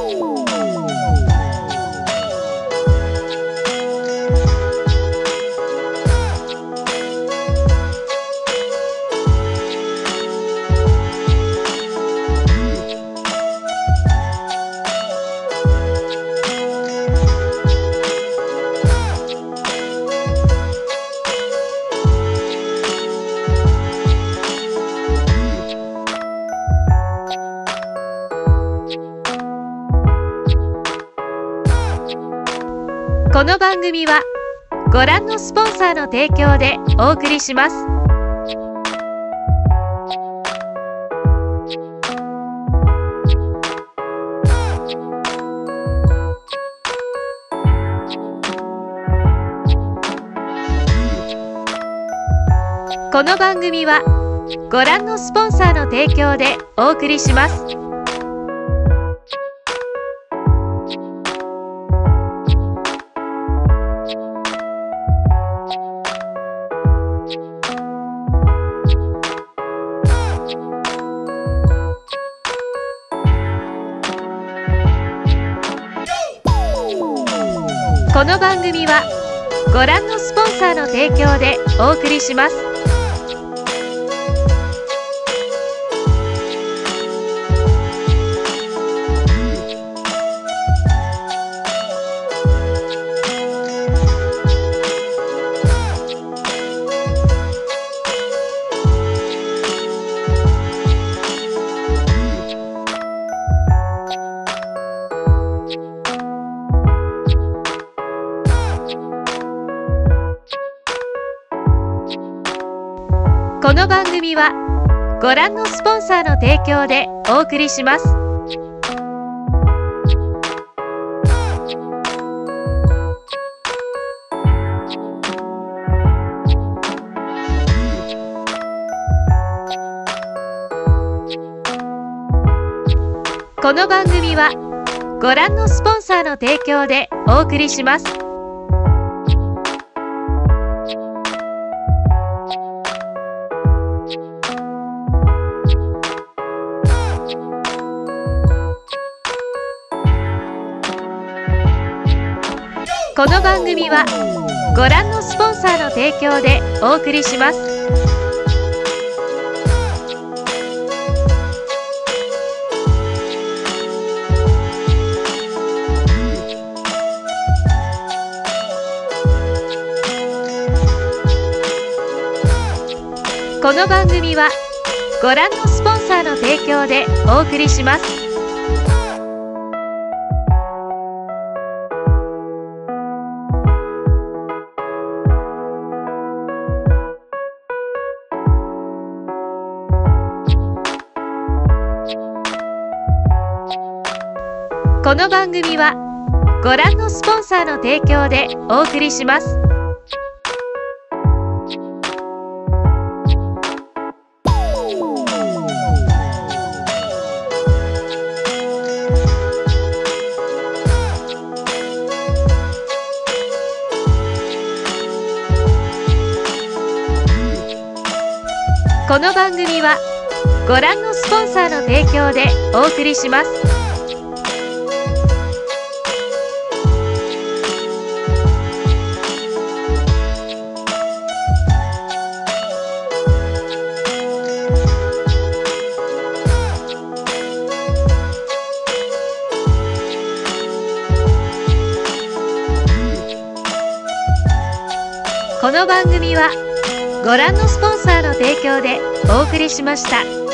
この番組はご覧のスポンサーの提供でお送りします。この番組はご覧のスポンサーの提供でお送りします。この番組はご覧のスポンサーの提供でお送りします。この番組はご覧のスポンサーの提供でお送りします。この番組はご覧のスポンサーの提供でお送りします。この番組はご覧のスポンサーの提供でお送りします。この番組はご覧のスポンサーの提供でお送りします。この番組はご覧のスポンサーの提供でお送りします。この番組はご覧のスポンサーの提供でお送りします。この番組はご覧のスポンサーの提供でお送りしました。